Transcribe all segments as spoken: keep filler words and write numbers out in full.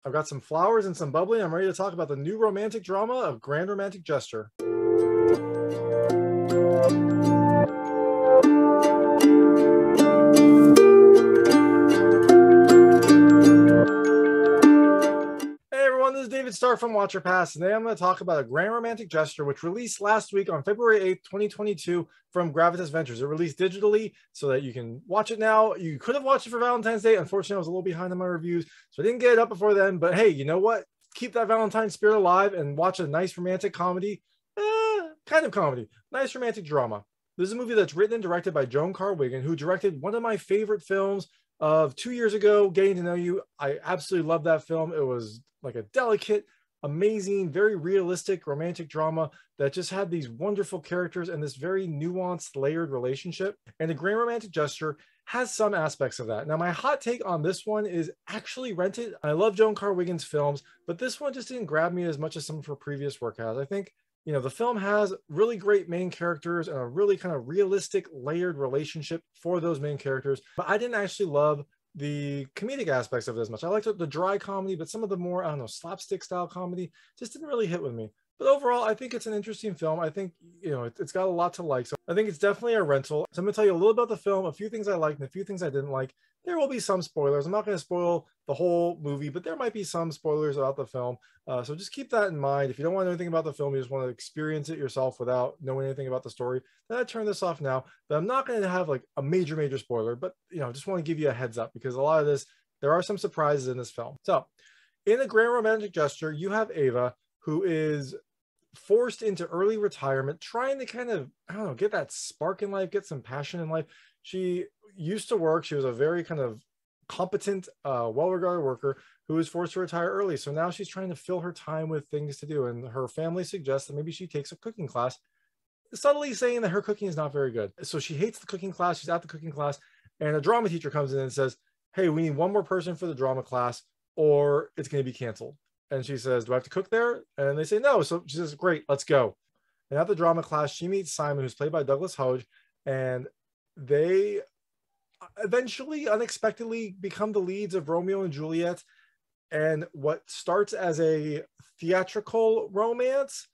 I've got some flowers and some bubbly. I'm ready to talk about the new romantic drama of Grand Romantic Gesture. This is David Stark from Watcher Pass, and today I'm going to talk about A Grand Romantic Gesture, which released last week on February eighth, twenty twenty-two from Gravitas Ventures. It released digitally so that you can watch it now. You could have watched it for Valentine's Day. Unfortunately, I was a little behind on my reviews, so I didn't get it up before then. But hey, you know what? Keep that Valentine spirit alive and watch a nice romantic comedy. Eh, kind of comedy. Nice romantic drama. This is a movie that's written and directed by Joan Carr-Wiggin, who directed one of my favorite films of two years ago, Getting to Know You. I absolutely love that film. It was like a delicate, amazing, very realistic romantic drama that just had these wonderful characters and this very nuanced, layered relationship. And A Grand Romantic Gesture has some aspects of that. Now, my hot take on this one is actually Rented. I love Joan Carr-Wiggin's films, but this one just didn't grab me as much as some of her previous work has. I think, you know, the film has really great main characters and a really kind of realistic, layered relationship for those main characters, but I didn't actually love the comedic aspects of it as much. I liked the dry comedy, but some of the more, I don't know, slapstick style comedy just didn't really hit with me. But overall, I think it's an interesting film. I think, you know, it, it's got a lot to like. So I think it's definitely a rental. So I'm going to tell you a little about the film, a few things I liked and a few things I didn't like. There will be some spoilers. I'm not going to spoil the whole movie, but there might be some spoilers about the film. Uh, so just keep that in mind. If you don't want to know anything about the film, you just want to experience it yourself without knowing anything about the story, then I turn this off now. But I'm not going to have like a major, major spoiler, but, you know, just want to give you a heads up because a lot of this, there are some surprises in this film. So in A Grand Romantic Gesture, you have Ava, who is forced into early retirement, trying to kind of, I don't know, get that spark in life, get some passion in life. She used to work. She was a very kind of competent, uh, well-regarded worker who was forced to retire early. So now she's trying to fill her time with things to do. And her family suggests that maybe she takes a cooking class, subtly saying that her cooking is not very good. So she hates the cooking class. She's at the cooking class, and a drama teacher comes in and says, hey, we need one more person for the drama class or it's going to be canceled. And she says, do I have to cook there? And they say, no. So she says, great, let's go. And at the drama class, she meets Simon, who's played by Douglas Hodge, and they eventually, unexpectedly, become the leads of Romeo and Juliet. And what starts as a theatrical romance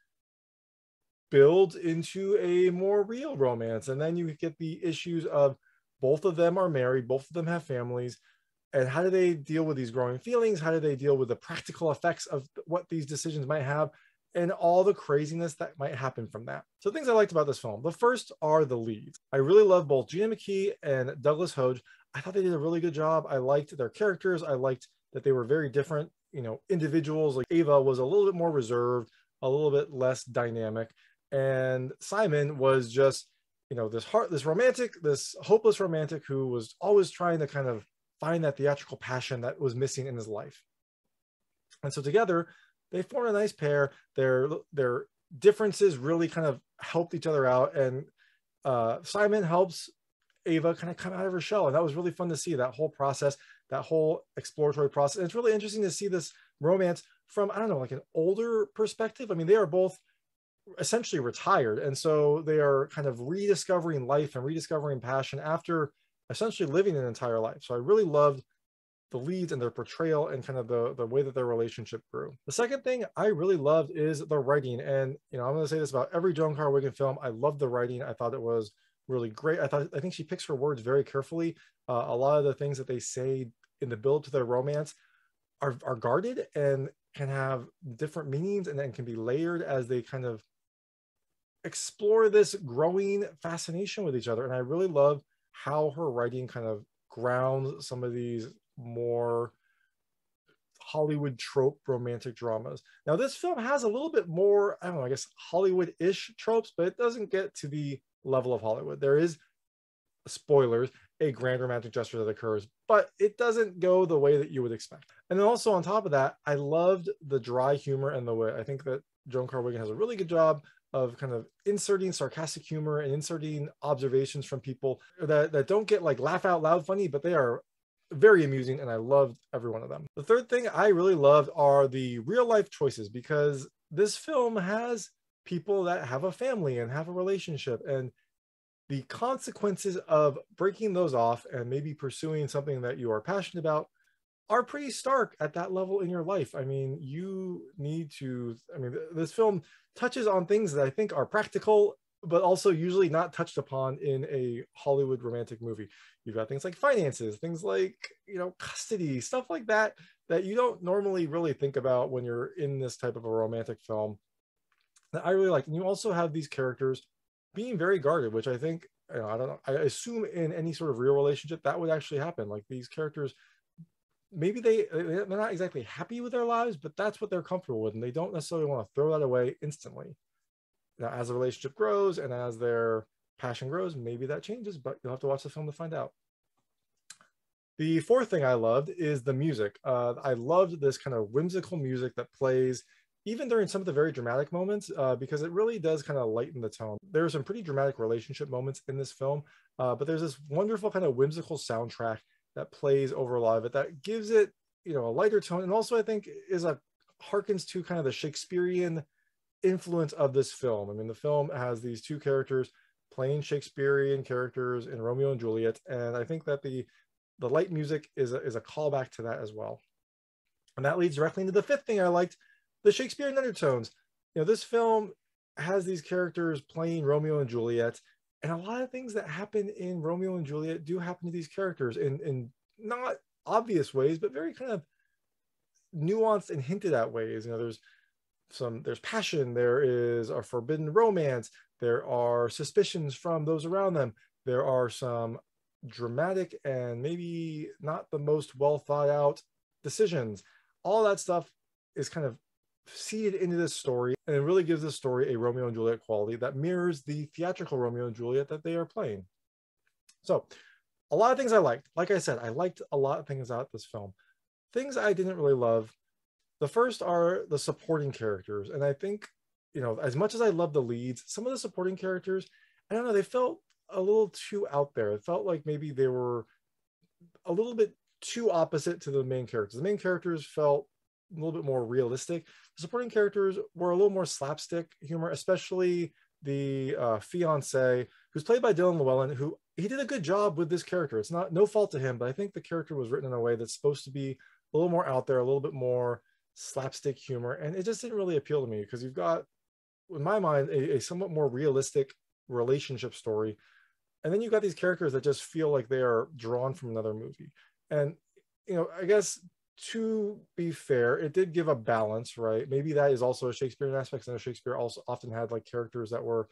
builds into a more real romance. And then you get the issues of both of them are married, both of them have families. And how do they deal with these growing feelings? How do they deal with the practical effects of what these decisions might have and all the craziness that might happen from that? So things I liked about this film. The first are the leads. I really love both Gina McKee and Douglas Hodge. I thought they did a really good job. I liked their characters. I liked that they were very different, you know, individuals. Like Ava was a little bit more reserved, a little bit less dynamic. And Simon was just, you know, this heart, this romantic, this hopeless romantic who was always trying to kind of find that theatrical passion that was missing in his life. And so together they formed a nice pair. Their their differences really kind of helped each other out, and uh, Simon helps Ava kind of come out of her shell, and that was really fun to see that whole process, that whole exploratory process. And it's really interesting to see this romance from, I don't know, like an older perspective. I mean, they are both essentially retired, and so they are kind of rediscovering life and rediscovering passion after essentially living an entire life. So I really loved the leads and their portrayal and kind of the, the way that their relationship grew. The second thing I really loved is the writing. And, you know, I'm going to say this about every Joan Carr-Wiggin film. I love the writing. I thought it was really great. I thought, I think she picks her words very carefully. Uh, a lot of the things that they say in the build to their romance are, are guarded and can have different meanings and then can be layered as they kind of explore this growing fascination with each other. And I really love how her writing kind of grounds some of these more Hollywood trope romantic dramas. Now, this film has a little bit more, I don't know, I guess Hollywood-ish tropes, but it doesn't get to the level of Hollywood. There is, spoilers, a grand romantic gesture that occurs, but it doesn't go the way that you would expect. And then also on top of that, I loved the dry humor and the wit. I think that Joan Carr-Wiggin has a really good job of kind of inserting sarcastic humor and inserting observations from people that, that don't get like laugh out loud funny, but they are very amusing, and I loved every one of them. The third thing I really loved are the real life choices, because this film has people that have a family and have a relationship, and the consequences of breaking those off and maybe pursuing something that you are passionate about are pretty stark at that level in your life. I mean, you need to, I mean, this film touches on things that I think are practical, but also usually not touched upon in a Hollywood romantic movie. You've got things like finances, things like, you know, custody, stuff like that, that you don't normally really think about when you're in this type of a romantic film that I really like. And you also have these characters being very guarded, which I think, you know, I don't know, I assume in any sort of real relationship that would actually happen. Like these characters, maybe they, they're not exactly happy with their lives, but that's what they're comfortable with. And they don't necessarily want to throw that away instantly. Now, as the relationship grows and as their passion grows, maybe that changes, but you'll have to watch the film to find out. The fourth thing I loved is the music. Uh, I loved this kind of whimsical music that plays even during some of the very dramatic moments, uh, because it really does kind of lighten the tone. There are some pretty dramatic relationship moments in this film, uh, but there's this wonderful kind of whimsical soundtrack that plays over a lot of it that gives it, you know, a lighter tone, and also I think is a harkens to kind of the Shakespearean influence of this film. I mean, the film has these two characters playing Shakespearean characters in Romeo and Juliet, and I think that the the light music is a, is a callback to that as well. And that leads directly into the fifth thing I liked, the Shakespearean undertones. You know, this film has these characters playing Romeo and Juliet, and a lot of things that happen in Romeo and Juliet do happen to these characters in, in not obvious ways, but very kind of nuanced and hinted at ways. You know, there's some, there's passion, there is a forbidden romance, there are suspicions from those around them, there are some dramatic and maybe not the most well thought out decisions. All that stuff is kind of seeded into this story, and it really gives this story a Romeo and Juliet quality that mirrors the theatrical Romeo and Juliet that they are playing. So a lot of things I liked. Like I said, I liked a lot of things about this film. Things I didn't really love. The first are the supporting characters. And I think, you know, as much as I love the leads, some of the supporting characters, I don't know, they felt a little too out there. It felt like maybe they were a little bit too opposite to the main characters. The main characters felt a little bit more realistic. The supporting characters were a little more slapstick humor, especially the uh, fiance, who's played by Llewellyn, who he did a good job with this character. It's not no fault to him, but I think the character was written in a way that's supposed to be a little more out there, a little bit more slapstick humor, and it just didn't really appeal to me because you've got, in my mind, a, a somewhat more realistic relationship story, and then you've got these characters that just feel like they are drawn from another movie. And, you know, I guess to be fair, it did give a balance, right? Maybe that is also a Shakespearean aspect. I know Shakespeare also often had like characters that were,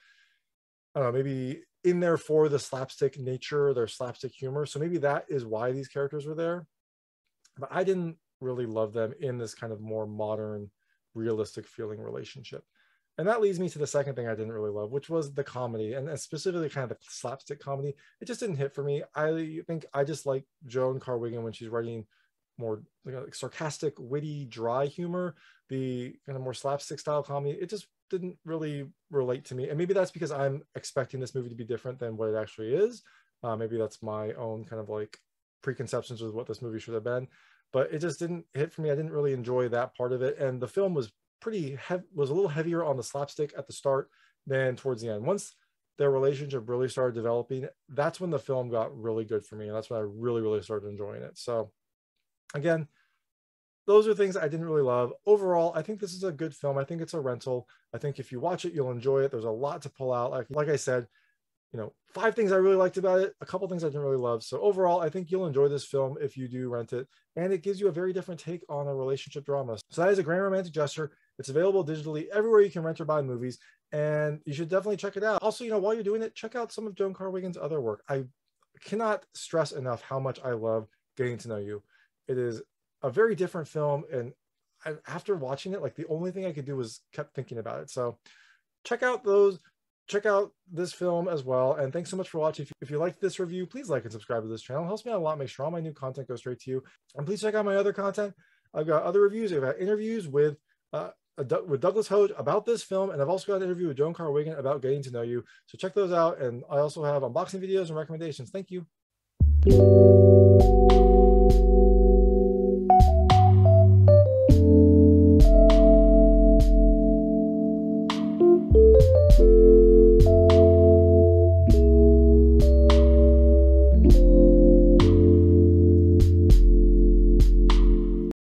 I don't know, maybe in there for the slapstick nature, their slapstick humor. So maybe that is why these characters were there. But I didn't really love them in this kind of more modern, realistic feeling relationship. And that leads me to the second thing I didn't really love, which was the comedy, and specifically kind of the slapstick comedy. It just didn't hit for me. I think I just like Joan Carr-Wiggin when she's writing more, you know, like sarcastic, witty, dry humor. The kind of more slapstick style comedy, it just didn't really relate to me. And maybe that's because I'm expecting this movie to be different than what it actually is. Uh, maybe that's my own kind of like preconceptions with what this movie should have been. But it just didn't hit for me. I didn't really enjoy that part of it. And the film was pretty heavy, was a little heavier on the slapstick at the start than towards the end. Once their relationship really started developing, that's when the film got really good for me. And that's when I really, really started enjoying it. So again, those are things I didn't really love. Overall, I think this is a good film. I think it's a rental. I think if you watch it, you'll enjoy it. There's a lot to pull out. Like, like I said, you know, five things I really liked about it, a couple things I didn't really love. So overall, I think you'll enjoy this film if you do rent it. And it gives you a very different take on a relationship drama. So that is A Grand Romantic Gesture. It's available digitally everywhere you can rent or buy movies. And you should definitely check it out. Also, you know, while you're doing it, check out some of Joan Carr-Wiggin's other work. I cannot stress enough how much I love Getting to Know You. It is a very different film. And I, after watching it, like the only thing I could do was kept thinking about it. So check out those. Check out this film as well. And thanks so much for watching. If you, if you liked this review, please like and subscribe to this channel. It helps me out a lot. Make sure all my new content goes straight to you. And please check out my other content. I've got other reviews. I've got interviews with uh, with Douglas Hodge about this film. And I've also got an interview with Joan Carr-Wiggin about Getting to Know You. So check those out. And I also have unboxing videos and recommendations. Thank you.